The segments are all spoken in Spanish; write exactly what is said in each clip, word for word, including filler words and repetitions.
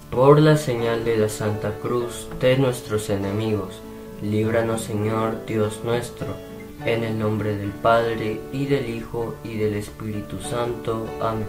Por la señal de la Santa Cruz de nuestros enemigos, líbranos, Señor Dios nuestro, en el nombre del Padre, y del Hijo, y del Espíritu Santo. Amén.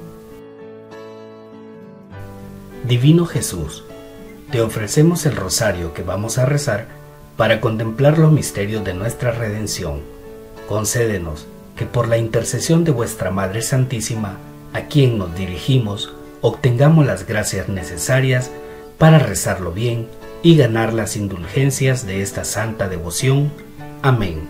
Divino Jesús, te ofrecemos el rosario que vamos a rezar para contemplar los misterios de nuestra redención. Concédenos que por la intercesión de vuestra Madre Santísima, a quien nos dirigimos, obtengamos las gracias necesarias para rezarlo bien y ganar las indulgencias de esta santa devoción. Amén.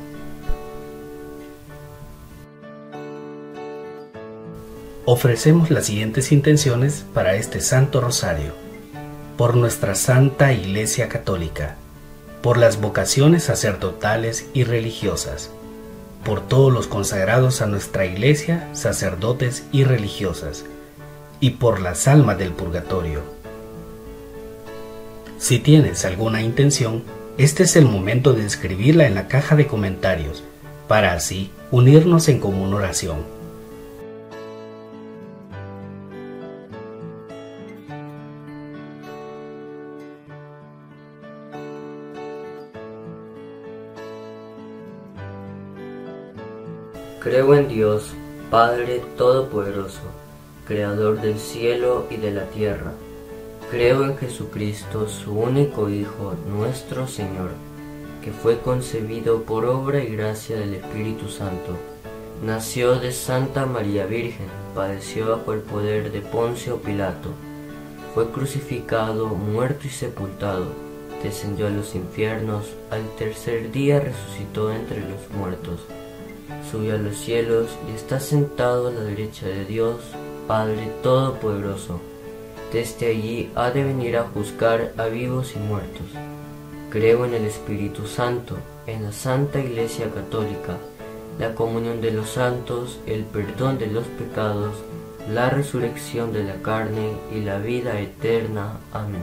Ofrecemos las siguientes intenciones para este Santo Rosario: por nuestra Santa Iglesia Católica, por las vocaciones sacerdotales y religiosas, por todos los consagrados a nuestra Iglesia, sacerdotes y religiosas, y por las almas del purgatorio. Si tienes alguna intención, este es el momento de escribirla en la caja de comentarios, para así unirnos en común oración. Creo en Dios, Padre Todopoderoso, Creador del cielo y de la tierra. Creo en Jesucristo, su único Hijo, nuestro Señor, que fue concebido por obra y gracia del Espíritu Santo. Nació de Santa María Virgen, padeció bajo el poder de Poncio Pilato, fue crucificado, muerto y sepultado, descendió a los infiernos, al tercer día resucitó entre los muertos. Subió a los cielos y está sentado a la derecha de Dios, Padre Todopoderoso. Desde allí ha de venir a juzgar a vivos y muertos. Creo en el Espíritu Santo, en la Santa Iglesia Católica, la comunión de los santos, el perdón de los pecados, la resurrección de la carne y la vida eterna. Amén.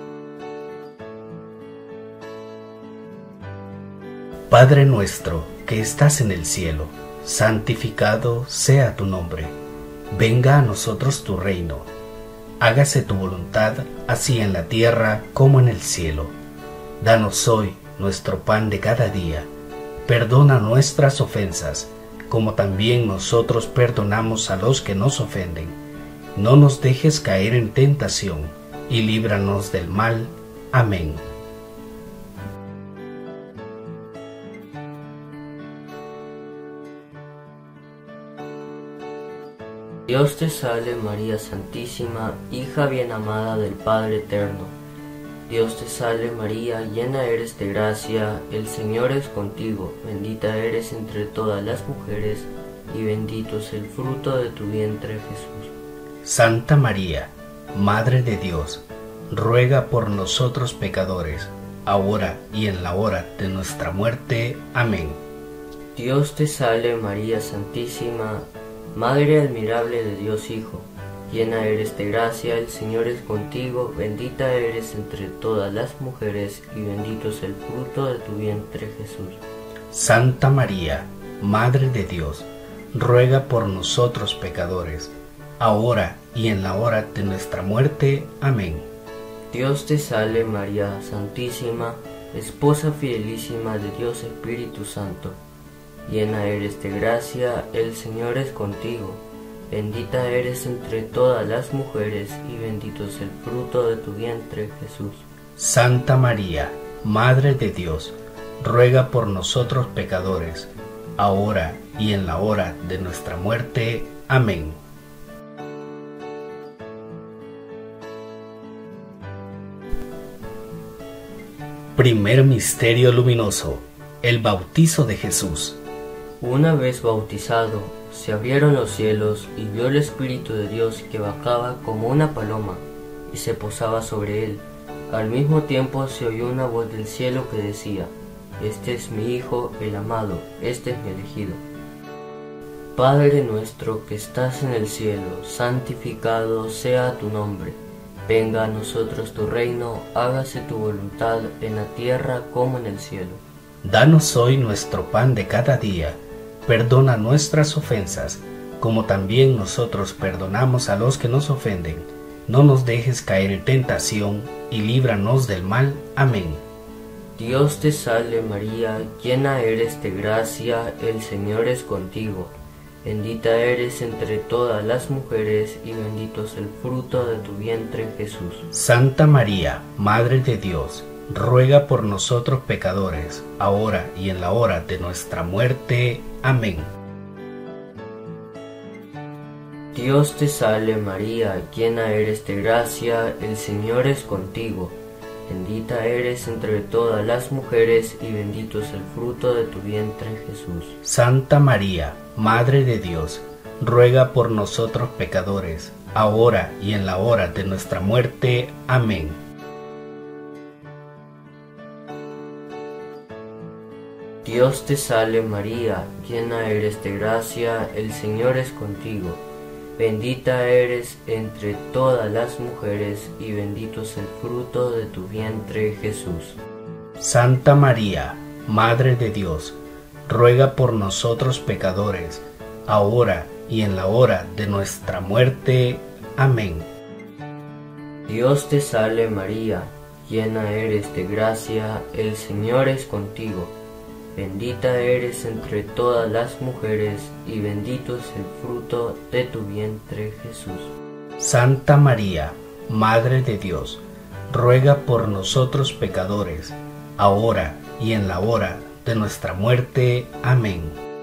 Padre nuestro, que estás en el cielo, santificado sea tu nombre. Venga a nosotros tu reino. Hágase tu voluntad, así en la tierra como en el cielo. Danos hoy nuestro pan de cada día. Perdona nuestras ofensas, como también nosotros perdonamos a los que nos ofenden. No nos dejes caer en tentación, y líbranos del mal. Amén. Dios te salve María Santísima, hija bien amada del Padre Eterno. Dios te salve María, llena eres de gracia, el Señor es contigo, bendita eres entre todas las mujeres, y bendito es el fruto de tu vientre Jesús. Santa María, Madre de Dios, ruega por nosotros pecadores, ahora y en la hora de nuestra muerte. Amén. Dios te salve María Santísima, Madre admirable de Dios Hijo, llena eres de gracia, el Señor es contigo, bendita eres entre todas las mujeres, y bendito es el fruto de tu vientre Jesús. Santa María, Madre de Dios, ruega por nosotros pecadores, ahora y en la hora de nuestra muerte. Amén. Dios te salve María Santísima, Esposa fidelísima de Dios Espíritu Santo, llena eres de gracia, el Señor es contigo, bendita eres entre todas las mujeres, y bendito es el fruto de tu vientre Jesús. Santa María, Madre de Dios, ruega por nosotros pecadores, ahora y en la hora de nuestra muerte. Amén. Primer misterio luminoso: el bautizo de Jesús. Una vez bautizado, se abrieron los cielos y vio el Espíritu de Dios que bajaba como una paloma y se posaba sobre él. Al mismo tiempo se oyó una voz del cielo que decía: Este es mi Hijo, el amado, este es mi elegido. Padre nuestro que estás en el cielo, santificado sea tu nombre. Venga a nosotros tu reino, hágase tu voluntad en la tierra como en el cielo. Danos hoy nuestro pan de cada día. Perdona nuestras ofensas, como también nosotros perdonamos a los que nos ofenden. no nos dejes caer en tentación, y líbranos del mal. Amén. Dios te salve María, llena eres de gracia, el Señor es contigo. Bendita eres entre todas las mujeres, y bendito es el fruto de tu vientre, Jesús. Santa María, Madre de Dios, ruega por nosotros pecadores, ahora y en la hora de nuestra muerte. Amén. Dios te salve María, llena eres de gracia, el Señor es contigo. Bendita eres entre todas las mujeres, y bendito es el fruto de tu vientre, Jesús. Santa María, Madre de Dios, ruega por nosotros pecadores, ahora y en la hora de nuestra muerte. Amén. Dios te salve María, llena eres de gracia, el Señor es contigo. Bendita eres entre todas las mujeres, y bendito es el fruto de tu vientre, Jesús. Santa María, Madre de Dios, ruega por nosotros pecadores, ahora y en la hora de nuestra muerte. Amén. Dios te salve María, llena eres de gracia, el Señor es contigo. Bendita eres entre todas las mujeres, y bendito es el fruto de tu vientre, Jesús. Santa María, Madre de Dios, ruega por nosotros pecadores, ahora y en la hora de nuestra muerte. Amén.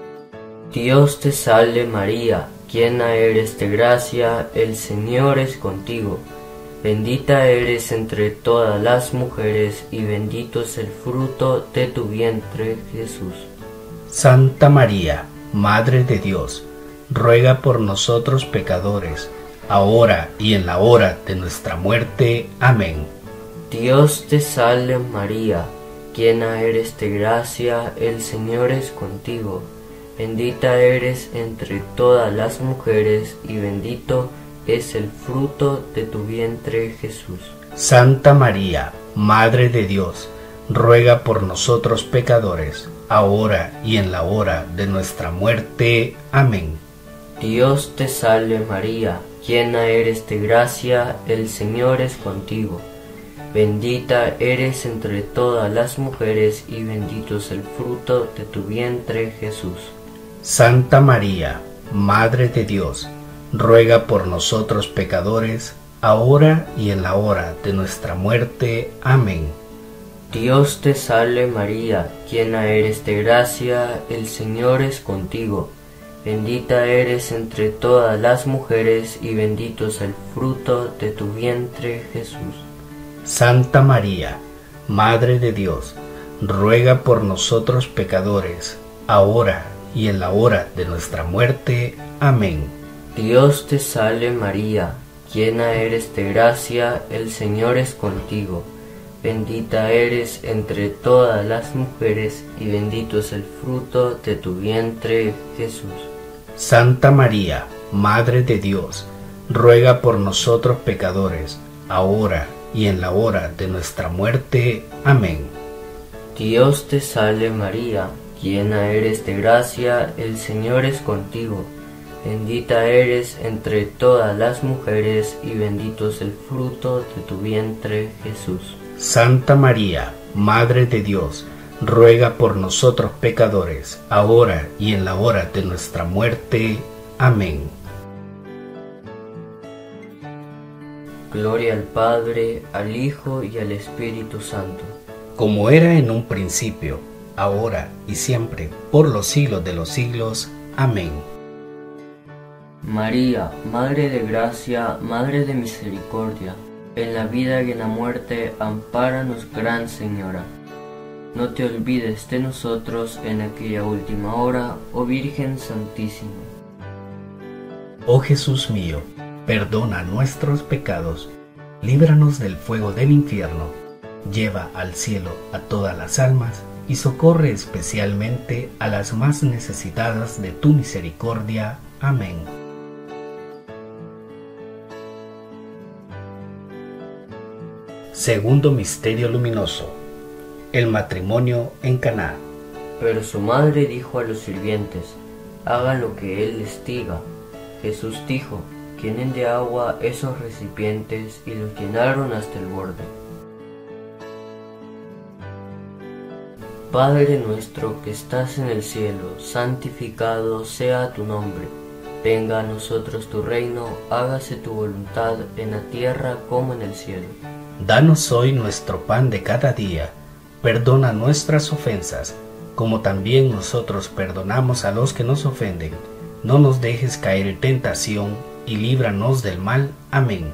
Dios te salve María, llena eres de gracia, el Señor es contigo. Bendita eres entre todas las mujeres, y bendito es el fruto de tu vientre, Jesús. Santa María, Madre de Dios, ruega por nosotros pecadores, ahora y en la hora de nuestra muerte. Amén. Dios te salve María, llena eres de gracia, el Señor es contigo. Bendita eres entre todas las mujeres, y bendito es el fruto de tu vientre, Jesús. Santa María, Madre de Dios, ruega por nosotros pecadores, ahora y en la hora de nuestra muerte. Amén. Dios te salve María, llena eres de gracia, el Señor es contigo. Bendita eres entre todas las mujeres, y bendito es el fruto de tu vientre, Jesús. Santa María, Madre de Dios, ruega por nosotros pecadores, ahora y en la hora de nuestra muerte. Amén. Dios te salve María, llena eres de gracia, el Señor es contigo. Bendita eres entre todas las mujeres, y bendito es el fruto de tu vientre, Jesús. Santa María, Madre de Dios, ruega por nosotros pecadores, ahora y en la hora de nuestra muerte. Amén. Dios te salve María, llena eres de gracia, el Señor es contigo. Bendita eres entre todas las mujeres, y bendito es el fruto de tu vientre, Jesús. Santa María, Madre de Dios, ruega por nosotros pecadores, ahora y en la hora de nuestra muerte. Amén. Dios te salve María, llena eres de gracia, el Señor es contigo. Bendita eres entre todas las mujeres, y bendito es el fruto de tu vientre, Jesús. Santa María, Madre de Dios, ruega por nosotros pecadores, ahora y en la hora de nuestra muerte. Amén. Gloria al Padre, al Hijo y al Espíritu Santo. Como era en un principio, ahora y siempre, por los siglos de los siglos. Amén. María, Madre de Gracia, Madre de Misericordia, en la vida y en la muerte, ampáranos, Gran Señora. No te olvides de nosotros en aquella última hora, oh Virgen Santísima. Oh Jesús mío, perdona nuestros pecados, líbranos del fuego del infierno, lleva al cielo a todas las almas y socorre especialmente a las más necesitadas de tu misericordia. Amén. Segundo misterio luminoso: el matrimonio en Caná. Pero su madre dijo a los sirvientes: hagan lo que él les diga. Jesús dijo: llenen de agua esos recipientes, y los llenaron hasta el borde. Padre nuestro que estás en el cielo, santificado sea tu nombre. Venga a nosotros tu reino, hágase tu voluntad en la tierra como en el cielo. Danos hoy nuestro pan de cada día. Perdona nuestras ofensas, como también nosotros perdonamos a los que nos ofenden. No nos dejes caer en tentación, y líbranos del mal. Amén.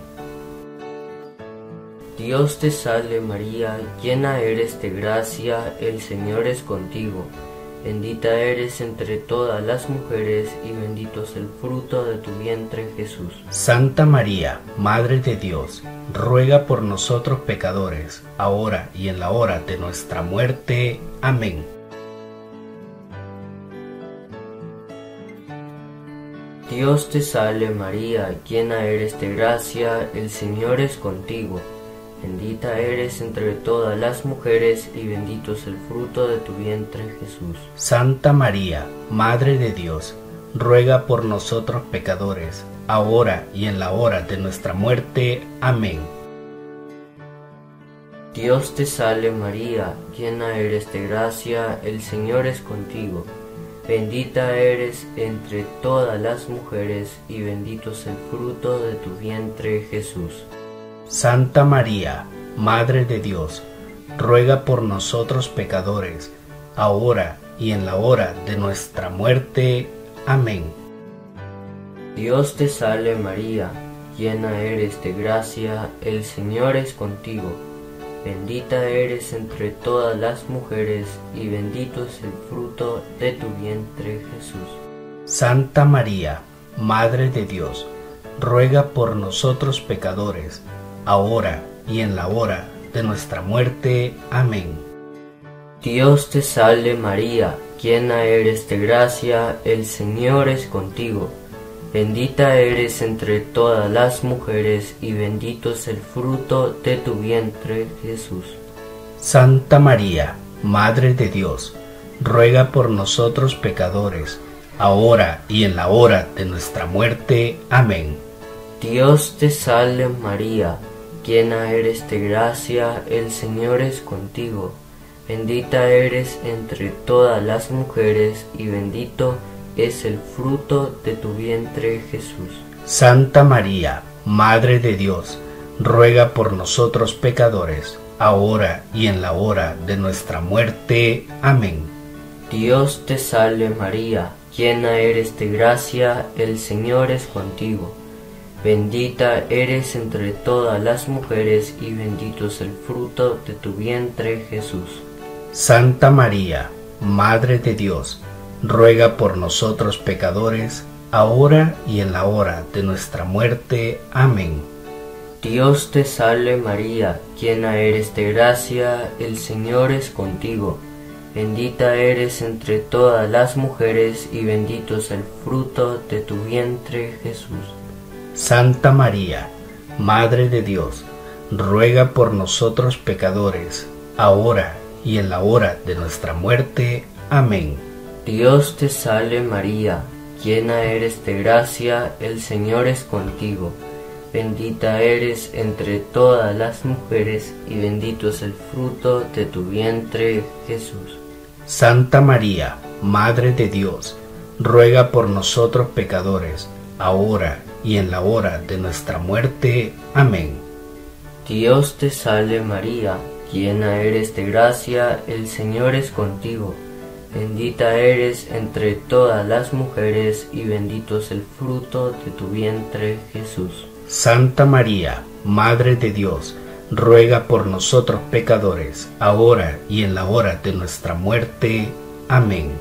Dios te salve María, llena eres de gracia, el Señor es contigo. Bendita eres entre todas las mujeres, y bendito es el fruto de tu vientre, Jesús. Santa María, Madre de Dios, ruega por nosotros pecadores, ahora y en la hora de nuestra muerte. Amén. Dios te salve María, llena eres de gracia, el Señor es contigo. Bendita eres entre todas las mujeres, y bendito es el fruto de tu vientre, Jesús. Santa María, Madre de Dios, ruega por nosotros pecadores, ahora y en la hora de nuestra muerte. Amén. Dios te salve María, llena eres de gracia, el Señor es contigo. Bendita eres entre todas las mujeres, y bendito es el fruto de tu vientre, Jesús. Santa María, Madre de Dios, ruega por nosotros pecadores, ahora y en la hora de nuestra muerte. Amén. Dios te salve María, llena eres de gracia, el Señor es contigo. Bendita eres entre todas las mujeres, y bendito es el fruto de tu vientre, Jesús. Santa María, Madre de Dios, ruega por nosotros pecadores, ahora y en la hora de nuestra muerte. Amén. Dios te salve María, llena eres de gracia, el Señor es contigo. Bendita eres entre todas las mujeres, y bendito es el fruto de tu vientre, Jesús. Santa María, Madre de Dios, ruega por nosotros pecadores, ahora y en la hora de nuestra muerte. Amén. Dios te salve María, llena eres de gracia, el Señor es contigo. Bendita eres entre todas las mujeres, y bendito es el fruto de tu vientre, Jesús. Santa María, Madre de Dios, ruega por nosotros pecadores, ahora y en la hora de nuestra muerte. Amén. Dios te salve María, llena eres de gracia, el Señor es contigo. Bendita eres entre todas las mujeres, y bendito es el fruto de tu vientre, Jesús. Santa María, Madre de Dios, ruega por nosotros pecadores, ahora y en la hora de nuestra muerte. Amén. Dios te salve María, llena eres de gracia, el Señor es contigo. Bendita eres entre todas las mujeres, y bendito es el fruto de tu vientre, Jesús. Santa María, Madre de Dios, ruega por nosotros pecadores, ahora y en la hora de nuestra muerte. Amén. Dios te salve María, llena eres de gracia, el Señor es contigo. Bendita eres entre todas las mujeres, y bendito es el fruto de tu vientre, Jesús. Santa María, Madre de Dios, ruega por nosotros pecadores, ahora y en la hora de nuestra muerte. Amén. Dios te salve María, llena eres de gracia, el Señor es contigo. Bendita eres entre todas las mujeres, y bendito es el fruto de tu vientre, Jesús. Santa María, Madre de Dios, ruega por nosotros pecadores, ahora y en la hora de nuestra muerte. Amén.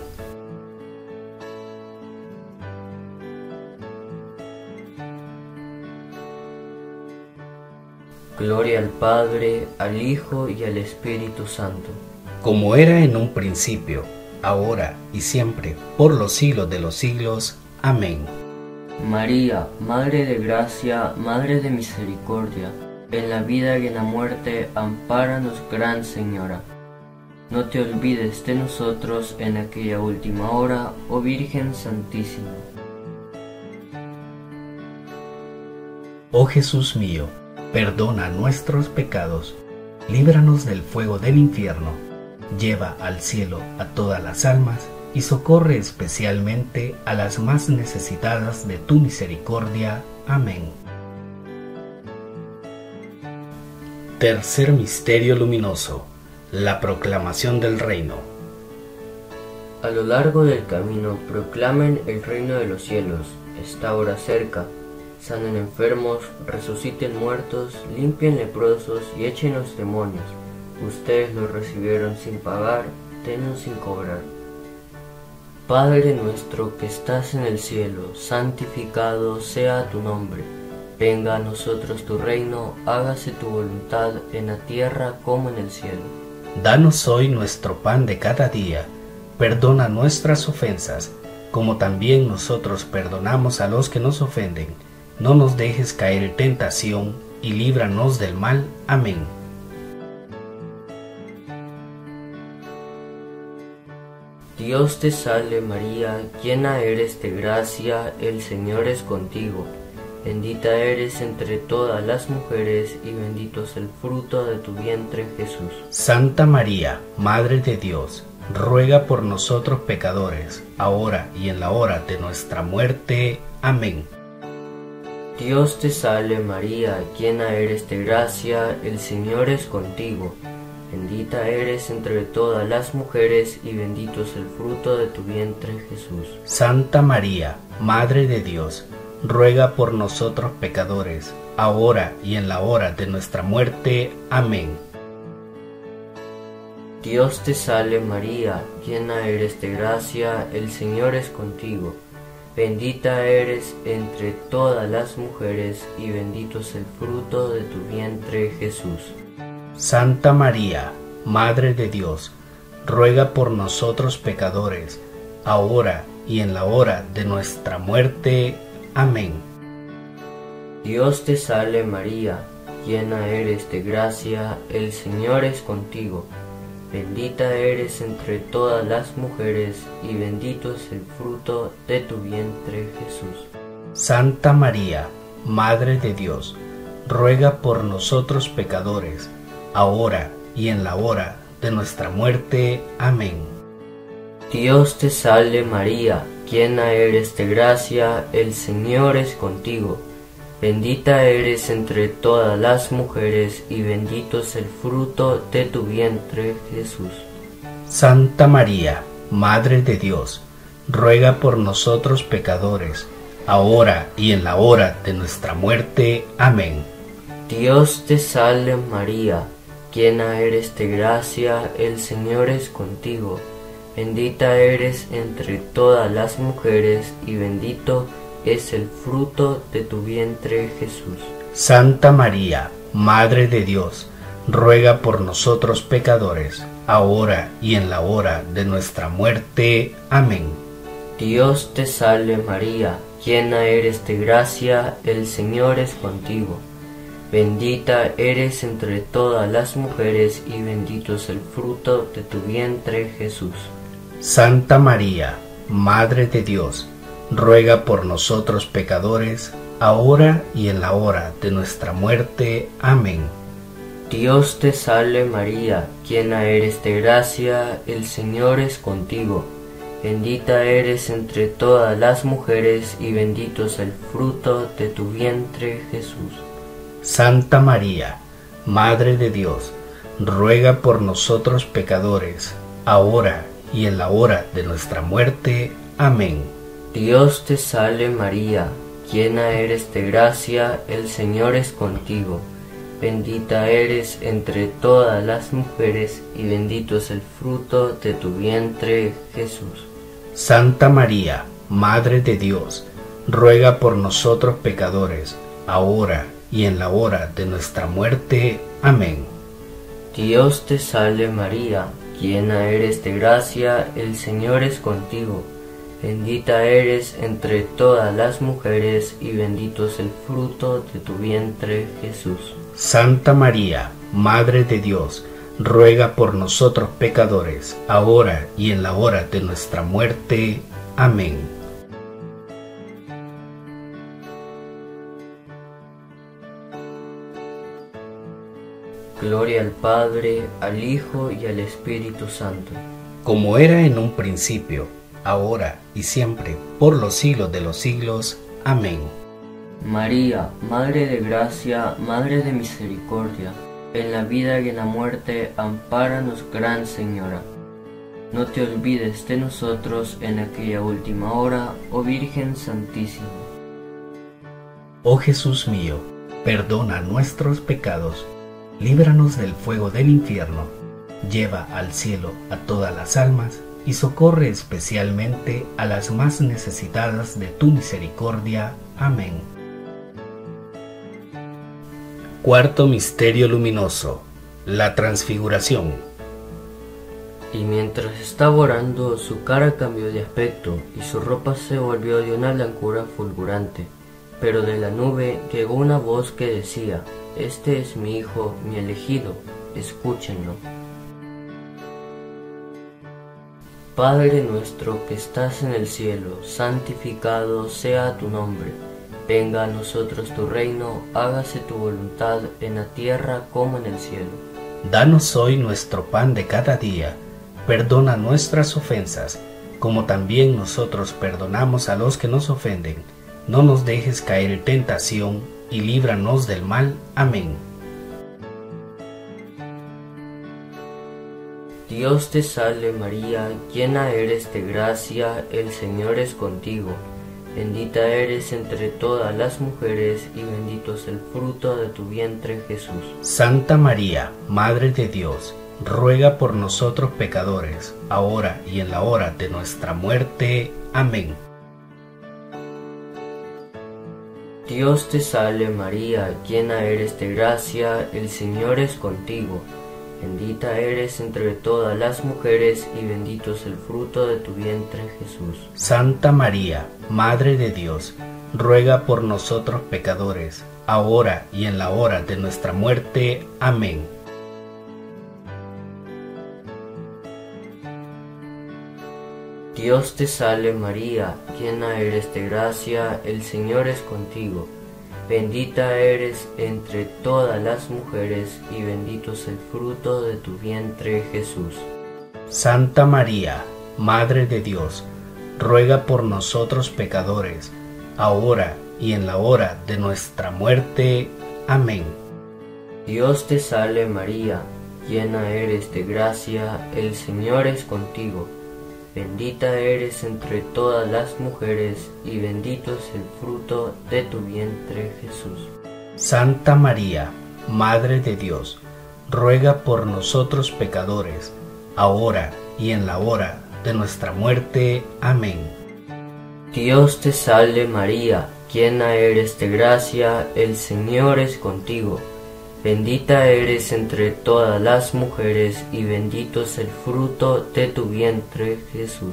Gloria al Padre, al Hijo y al Espíritu Santo. Como era en un principio, ahora y siempre, por los siglos de los siglos. Amén. María, Madre de Gracia, Madre de Misericordia, en la vida y en la muerte, ampáranos, Gran Señora. No te olvides de nosotros en aquella última hora, oh Virgen Santísima. Oh Jesús mío, perdona nuestros pecados, líbranos del fuego del infierno, lleva al cielo a todas las almas y socorre especialmente a las más necesitadas de tu misericordia. Amén. Tercer misterio luminoso: la proclamación del reino. A lo largo del camino proclamen el reino de los cielos, está ahora cerca. Sanen enfermos, resuciten muertos, limpien leprosos y echen los demonios. Ustedes los recibieron sin pagar, denos sin cobrar. Padre nuestro que estás en el cielo, santificado sea tu nombre. Venga a nosotros tu reino, hágase tu voluntad en la tierra como en el cielo. Danos hoy nuestro pan de cada día. Perdona nuestras ofensas, como también nosotros perdonamos a los que nos ofenden. No nos dejes caer en tentación, y líbranos del mal. Amén. Dios te salve María, llena eres de gracia, el Señor es contigo. Bendita eres entre todas las mujeres, y bendito es el fruto de tu vientre, Jesús. Santa María, Madre de Dios, ruega por nosotros pecadores, ahora y en la hora de nuestra muerte. Amén. Dios te salve María, llena eres de gracia, el Señor es contigo. Bendita eres entre todas las mujeres, y bendito es el fruto de tu vientre, Jesús. Santa María, Madre de Dios, ruega por nosotros pecadores, ahora y en la hora de nuestra muerte. Amén. Dios te salve María, llena eres de gracia, el Señor es contigo. Bendita eres entre todas las mujeres, y bendito es el fruto de tu vientre, Jesús. Santa María, Madre de Dios, ruega por nosotros pecadores, ahora y en la hora de nuestra muerte. Amén. Dios te salve María, llena eres de gracia, el Señor es contigo. Bendita eres entre todas las mujeres, y bendito es el fruto de tu vientre, Jesús. Santa María, Madre de Dios, ruega por nosotros pecadores, ahora y en la hora de nuestra muerte. Amén. Dios te salve María, llena eres de gracia, el Señor es contigo. Bendita eres entre todas las mujeres, y bendito es el fruto de tu vientre, Jesús. Santa María, Madre de Dios, ruega por nosotros pecadores, ahora y en la hora de nuestra muerte. Amén. Dios te salve María, llena eres de gracia, el Señor es contigo. Bendita eres entre todas las mujeres, y bendito es el fruto de tu vientre, Jesús. Santa María, Madre de Dios, ruega por nosotros pecadores, ahora y en la hora de nuestra muerte. Amén. Dios te salve María, llena eres de gracia, el Señor es contigo. Bendita eres entre todas las mujeres, y bendito es el fruto de tu vientre, Jesús. Santa María, Madre de Dios, ruega por nosotros pecadores, ahora y en la hora de nuestra muerte. Amén. Dios te salve María, llena eres de gracia, el Señor es contigo. Bendita eres entre todas las mujeres, y bendito es el fruto de tu vientre, Jesús. Santa María, Madre de Dios, ruega por nosotros pecadores, ahora y en la hora de nuestra muerte. Amén. Dios te salve María, llena eres de gracia, el Señor es contigo. Bendita eres entre todas las mujeres, y bendito es el fruto de tu vientre, Jesús. Santa María, Madre de Dios, ruega por nosotros pecadores, ahora y en la hora de nuestra muerte. Amén. Dios te salve María, llena eres de gracia, el Señor es contigo. Bendita eres entre todas las mujeres, y bendito es el fruto de tu vientre, Jesús. Santa María, Madre de Dios, ruega por nosotros pecadores, ahora y en la hora de nuestra muerte. Amén. Gloria al Padre, al Hijo y al Espíritu Santo. Como era en un principio, ahora y siempre, por los siglos de los siglos. Amén. María, Madre de Gracia, Madre de Misericordia, en la vida y en la muerte, ampáranos, Gran Señora. No te olvides de nosotros en aquella última hora, oh Virgen Santísima. Oh Jesús mío, perdona nuestros pecados, líbranos del fuego del infierno, lleva al cielo a todas las almas y socorre especialmente a las más necesitadas de tu misericordia. Amén. Cuarto misterio luminoso: la transfiguración. Y mientras estaba orando, su cara cambió de aspecto y su ropa se volvió de una blancura fulgurante. Pero de la nube llegó una voz que decía: Este es mi Hijo, mi elegido, escúchenlo. Padre nuestro que estás en el cielo, santificado sea tu nombre. Venga a nosotros tu reino, hágase tu voluntad en la tierra como en el cielo. Danos hoy nuestro pan de cada día. Perdona nuestras ofensas, como también nosotros perdonamos a los que nos ofenden. No nos dejes caer en tentación, y líbranos del mal. Amén. Dios te salve María, llena eres de gracia, el Señor es contigo. Bendita eres entre todas las mujeres, y bendito es el fruto de tu vientre, Jesús. Santa María, Madre de Dios, ruega por nosotros pecadores, ahora y en la hora de nuestra muerte. Amén. Dios te salve María, llena eres de gracia, el Señor es contigo. Bendita eres entre todas las mujeres, y bendito es el fruto de tu vientre, Jesús. Santa María, Madre de Dios, ruega por nosotros pecadores, ahora y en la hora de nuestra muerte. Amén. Dios te salve María, llena eres de gracia, el Señor es contigo. Bendita eres entre todas las mujeres, y bendito es el fruto de tu vientre, Jesús. Santa María, Madre de Dios, ruega por nosotros pecadores, ahora y en la hora de nuestra muerte. Amén. Dios te salve María, llena eres de gracia, el Señor es contigo. Bendita eres entre todas las mujeres, y bendito es el fruto de tu vientre, Jesús. Santa María, Madre de Dios, ruega por nosotros pecadores, ahora y en la hora de nuestra muerte. Amén. Dios te salve María, llena eres de gracia, el Señor es contigo. Bendita eres entre todas las mujeres, y bendito es el fruto de tu vientre, Jesús.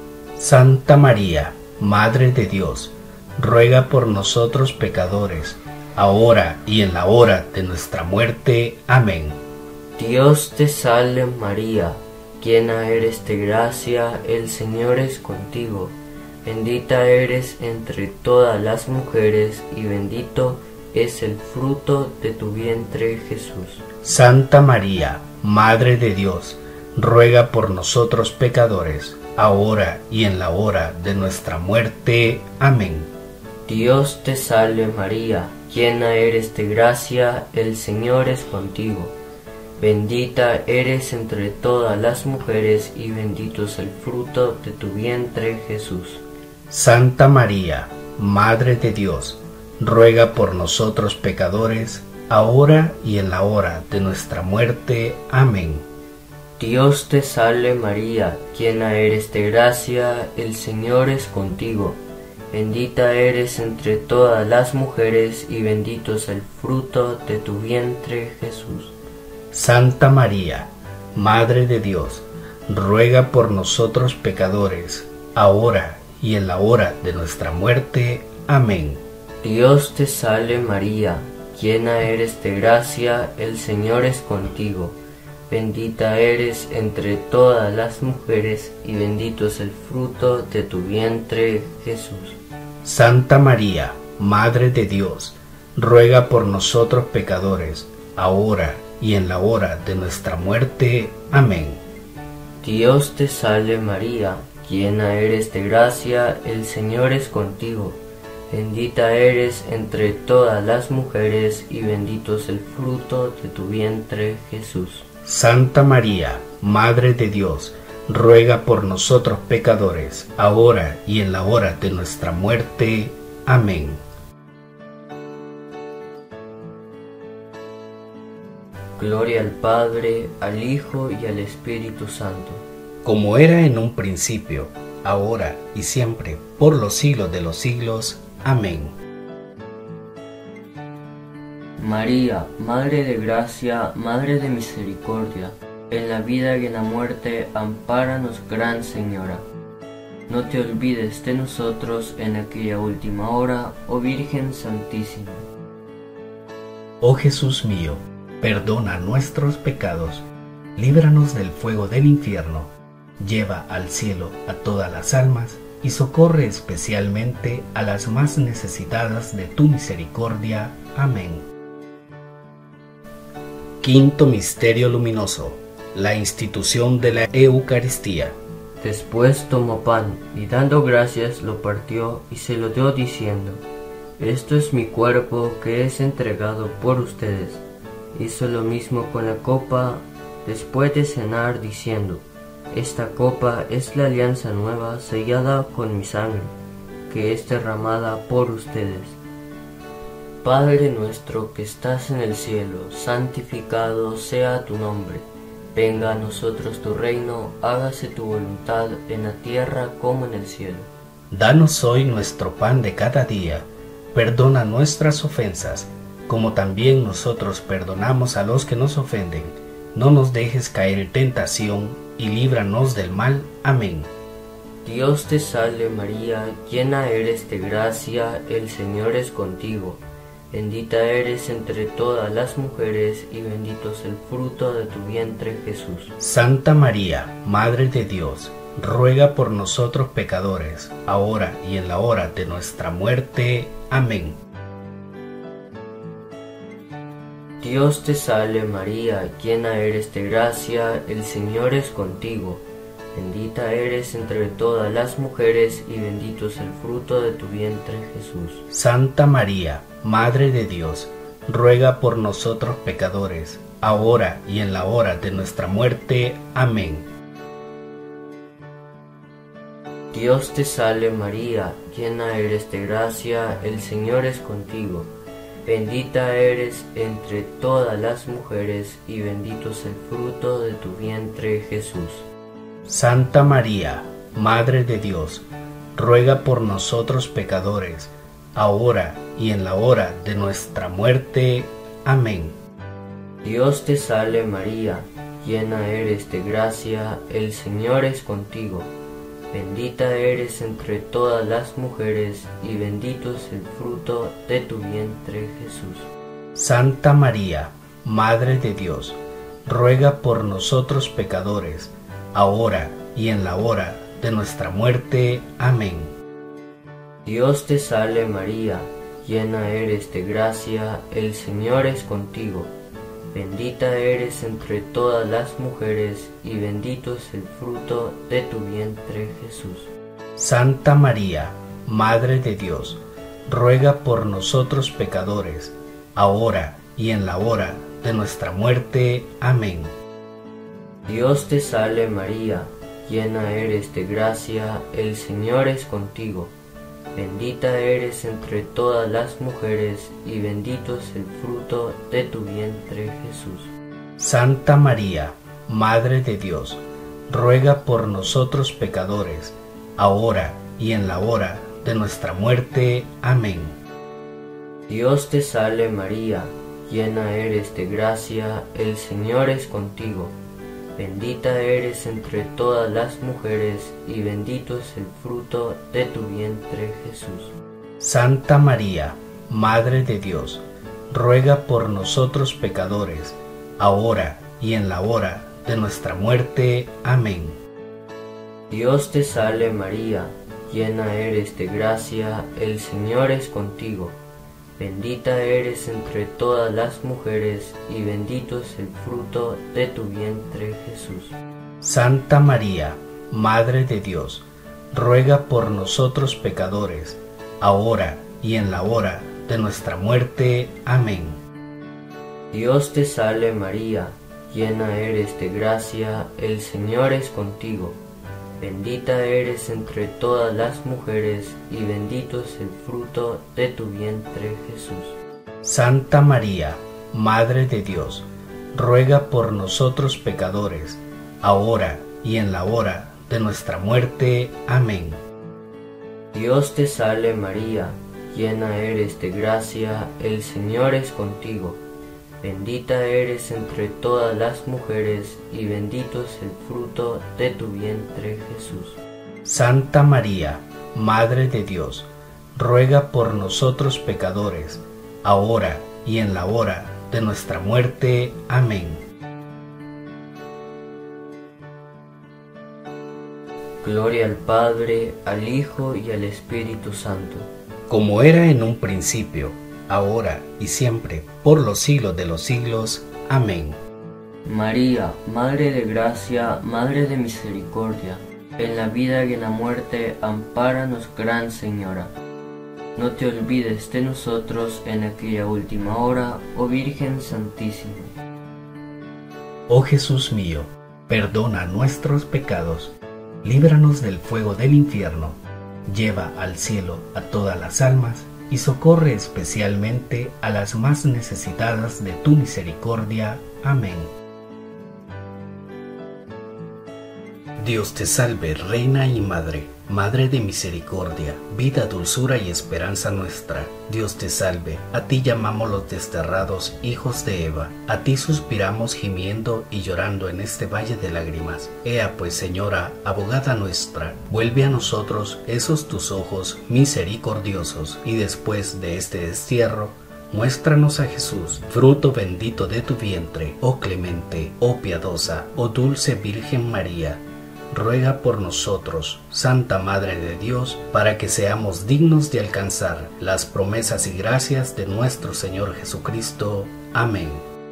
Santa María, Madre de Dios, ruega por nosotros pecadores, ahora y en la hora de nuestra muerte. Amén. Dios te salve María, llena eres de gracia, el Señor es contigo. Bendita eres entre todas las mujeres, y bendito es el fruto de tu vientre, Jesús. Santa María, Madre de Dios, ruega por nosotros pecadores, ahora y en la hora de nuestra muerte. Amén. Dios te salve María, llena eres de gracia, el Señor es contigo. Bendita eres entre todas las mujeres, y bendito es el fruto de tu vientre, Jesús. Santa María, Madre de Dios, ruega por nosotros pecadores, ahora y en la hora de nuestra muerte. Amén. Dios te salve María, llena eres de gracia, el Señor es contigo. Bendita eres entre todas las mujeres, y bendito es el fruto de tu vientre, Jesús. Santa María, Madre de Dios, ruega por nosotros pecadores, ahora y en la hora de nuestra muerte. Amén. Dios te salve María, llena eres de gracia, el Señor es contigo. Bendita eres entre todas las mujeres, y bendito es el fruto de tu vientre, Jesús. Santa María, Madre de Dios, ruega por nosotros pecadores, ahora y en la hora de nuestra muerte. Amén. Dios te salve María, llena eres de gracia, el Señor es contigo. Bendita eres entre todas las mujeres y bendito es el fruto de tu vientre, Jesús. Santa María, Madre de Dios, ruega por nosotros pecadores, ahora y en la hora de nuestra muerte. Amén. Gloria al Padre, al Hijo y al Espíritu Santo. Como era en un principio, ahora y siempre, por los siglos de los siglos. Amén. María, Madre de Gracia, Madre de Misericordia, en la vida y en la muerte, ampáranos, Gran Señora. No te olvides de nosotros en aquella última hora, oh Virgen Santísima. Oh Jesús mío, perdona nuestros pecados, líbranos del fuego del infierno, lleva al cielo a todas las almas y socorre especialmente a las más necesitadas de tu misericordia. Amén. Quinto Misterio Luminoso: la institución de la Eucaristía. Después tomó pan, y dando gracias lo partió y se lo dio diciendo: Esto es mi cuerpo que es entregado por ustedes. Hizo lo mismo con la copa después de cenar, diciendo: Esta copa es la alianza nueva sellada con mi sangre, que es derramada por ustedes. Padre nuestro que estás en el cielo, santificado sea tu nombre. Venga a nosotros tu reino, hágase tu voluntad en la tierra como en el cielo. Danos hoy nuestro pan de cada día. Perdona nuestras ofensas, como también nosotros perdonamos a los que nos ofenden. No nos dejes caer en tentación, y líbranos del mal. Amén. Dios te salve María, llena eres de gracia, el Señor es contigo. Bendita eres entre todas las mujeres, y bendito es el fruto de tu vientre, Jesús. Santa María, Madre de Dios, ruega por nosotros pecadores, ahora y en la hora de nuestra muerte. Amén. Dios te salve María, llena eres de gracia, el Señor es contigo. Bendita eres entre todas las mujeres, y bendito es el fruto de tu vientre, Jesús. Santa María, Madre de Dios, ruega por nosotros pecadores, ahora y en la hora de nuestra muerte. Amén. Dios te salve María, llena eres de gracia, el Señor es contigo. Bendita eres entre todas las mujeres, y bendito es el fruto de tu vientre, Jesús. Santa María, Madre de Dios, ruega por nosotros pecadores, ahora y en la hora de nuestra muerte. Amén. Dios te salve María, llena eres de gracia, el Señor es contigo. Bendita eres entre todas las mujeres, y bendito es el fruto de tu vientre, Jesús. Santa María, Madre de Dios, ruega por nosotros pecadores, ahora y en la hora de nuestra muerte. Amén. Dios te salve María, llena eres de gracia, el Señor es contigo. Bendita eres entre todas las mujeres, y bendito es el fruto de tu vientre, Jesús. Santa María, Madre de Dios, ruega por nosotros pecadores, ahora y en la hora de nuestra muerte. Amén. Dios te salve María, llena eres de gracia, el Señor es contigo. Bendita eres entre todas las mujeres, y bendito es el fruto de tu vientre, Jesús. Santa María, Madre de Dios, ruega por nosotros pecadores, ahora y en la hora de nuestra muerte. Amén. Dios te salve María, llena eres de gracia, el Señor es contigo. Bendita eres entre todas las mujeres, y bendito es el fruto de tu vientre, Jesús. Santa María, Madre de Dios, ruega por nosotros pecadores, ahora y en la hora de nuestra muerte. Amén. Dios te salve María, llena eres de gracia, el Señor es contigo. Bendita eres entre todas las mujeres, y bendito es el fruto de tu vientre, Jesús. Santa María, Madre de Dios, ruega por nosotros pecadores, ahora y en la hora de nuestra muerte. Amén. Dios te salve María, llena eres de gracia, el Señor es contigo. Bendita eres entre todas las mujeres, y bendito es el fruto de tu vientre, Jesús. Santa María, Madre de Dios, ruega por nosotros pecadores, ahora y en la hora de nuestra muerte. Amén. Dios te salve María, llena eres de gracia, el Señor es contigo. Bendita eres entre todas las mujeres, y bendito es el fruto de tu vientre, Jesús. Santa María, Madre de Dios, ruega por nosotros pecadores, ahora y en la hora de nuestra muerte. Amén. Gloria al Padre, al Hijo y al Espíritu Santo. Como era en un principio, ahora y siempre, por los siglos de los siglos. Amén. María, Madre de Gracia, Madre de Misericordia, en la vida y en la muerte, ampáranos, Gran Señora. No te olvides de nosotros en aquella última hora, oh Virgen Santísima. Oh Jesús mío, perdona nuestros pecados, líbranos del fuego del infierno, lleva al cielo a todas las almas, y socorre especialmente a las más necesitadas de tu misericordia. Amén. Dios te salve, Reina y Madre, Madre de misericordia, vida, dulzura y esperanza nuestra. Dios te salve, a ti llamamos los desterrados hijos de Eva, a ti suspiramos gimiendo y llorando en este valle de lágrimas. Ea pues, Señora, abogada nuestra, vuelve a nosotros esos tus ojos misericordiosos, y después de este destierro, muéstranos a Jesús, fruto bendito de tu vientre, oh clemente, oh piadosa, oh dulce Virgen María. Ruega por nosotros, Santa Madre de Dios, para que seamos dignos de alcanzar las promesas y gracias de nuestro Señor Jesucristo. Amén.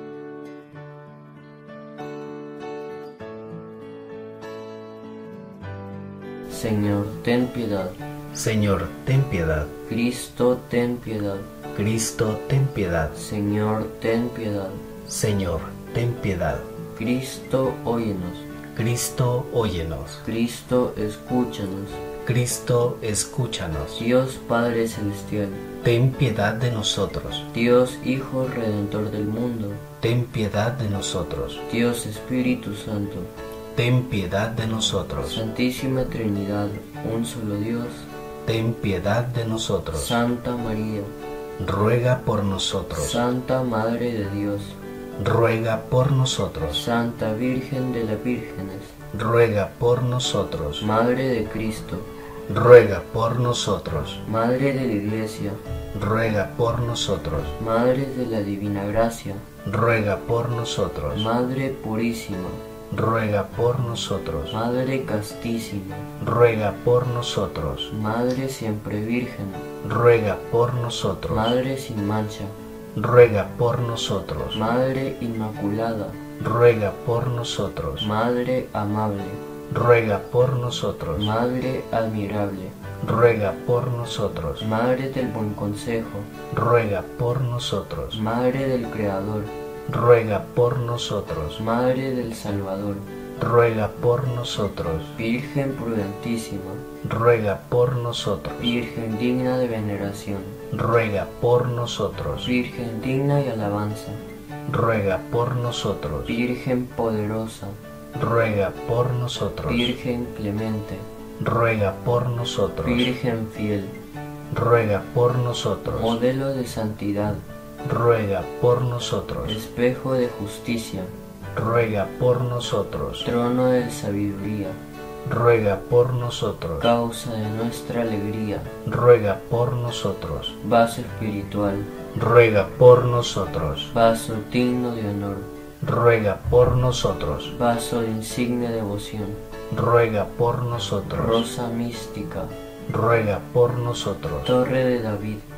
Señor, ten piedad. Señor, ten piedad. Cristo, ten piedad. Cristo, ten piedad. Señor, ten piedad. Señor, ten piedad. Cristo, óyenos. Cristo, óyenos. Cristo, escúchanos. Cristo, escúchanos. Dios Padre Celestial, ten piedad de nosotros. Dios Hijo Redentor del mundo, ten piedad de nosotros. Dios Espíritu Santo, ten piedad de nosotros. Santísima Trinidad, un solo Dios, ten piedad de nosotros. Santa María, ruega por nosotros. Santa Madre de Dios, ruega por nosotros. Santa Virgen de las Vírgenes, ruega por nosotros. Madre de Cristo, ruega por nosotros. Madre de la Iglesia, ruega por nosotros. Madre de la Divina Gracia, ruega por nosotros. Madre Purísima, ruega por nosotros. Madre Castísima, ruega por nosotros. Madre Siempre Virgen, ruega por nosotros. Madre sin mancha, ruega por nosotros. Madre Inmaculada, ruega por nosotros. Madre amable, ruega por nosotros. Madre admirable, ruega por nosotros. Madre del buen consejo, ruega por nosotros. Madre del Creador, ruega por nosotros. Madre del Salvador, ruega por nosotros. Virgen prudentísima, ruega por nosotros. Virgen digna de veneración, ruega por nosotros. Virgen digna de alabanza, ruega por nosotros. Virgen poderosa, ruega por nosotros. Virgen clemente, ruega por nosotros. Virgen fiel, ruega por nosotros. modelo de santidad, ruega por nosotros. espejo de justicia, ruega por nosotros. trono de sabiduría, ruega por nosotros. causa de nuestra alegría, ruega por nosotros. vaso espiritual, ruega por nosotros. vaso digno de honor, ruega por nosotros. vaso de insigne devoción, ruega por nosotros. rosa mística, ruega por nosotros. torre de David,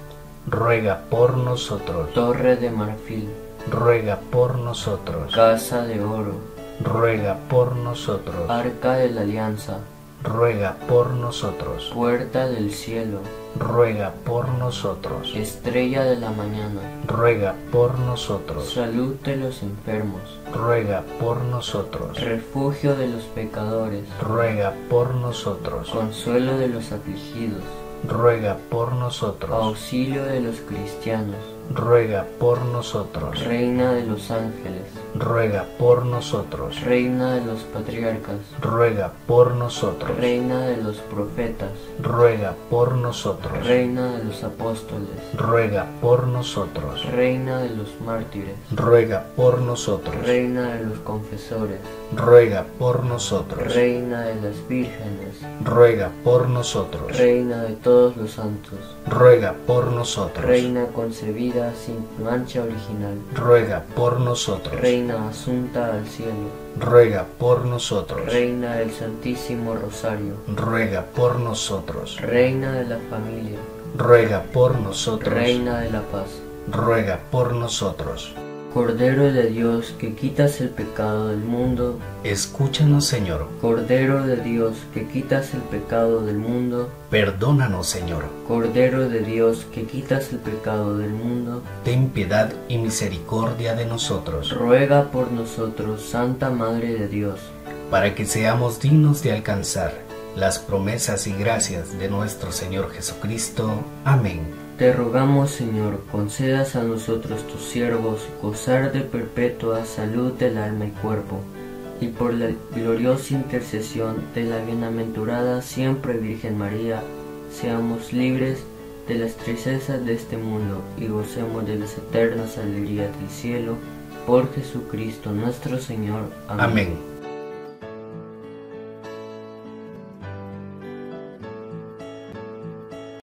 ruega por nosotros. Torre de marfil, ruega por nosotros. casa de oro, ruega por nosotros. arca de la alianza, ruega por nosotros. puerta del cielo, ruega por nosotros. estrella de la mañana, ruega por nosotros. salud de los enfermos, ruega por nosotros. refugio de los pecadores, ruega por nosotros. consuelo de los afligidos, ruega por nosotros. auxilio de los cristianos, ruega por nosotros. reina de los ángeles, ruega por nosotros. reina de los patriarcas, ruega por nosotros. reina de los profetas, ruega por nosotros. reina de los apóstoles, ruega por nosotros. reina de los mártires, ruega por nosotros. reina de los confesores, ruega por nosotros. reina de las vírgenes, ruega por nosotros. reina de todos los santos, ruega por nosotros. reina concebida sin mancha original, ruega por nosotros. reina asunta al cielo, ruega por nosotros. reina del Santísimo Rosario, ruega por nosotros. reina de la familia, ruega por nosotros. reina de la paz, ruega por nosotros. Cordero de Dios que quitas el pecado del mundo, Escúchanos, Señor. Cordero de Dios que quitas el pecado del mundo, Perdónanos, Señor. Cordero de Dios que quitas el pecado del mundo, Ten piedad y misericordia de nosotros, ruega por nosotros, Santa Madre de Dios, para que seamos dignos de alcanzar las promesas y gracias de nuestro Señor Jesucristo. Amén. Te rogamos, Señor, concedas a nosotros tus siervos gozar de perpetua salud del alma y cuerpo, y por la gloriosa intercesión de la bienaventurada siempre Virgen María, seamos libres de las tristezas de este mundo y gocemos de las eternas alegrías del cielo, por Jesucristo nuestro Señor. Amén. Amén.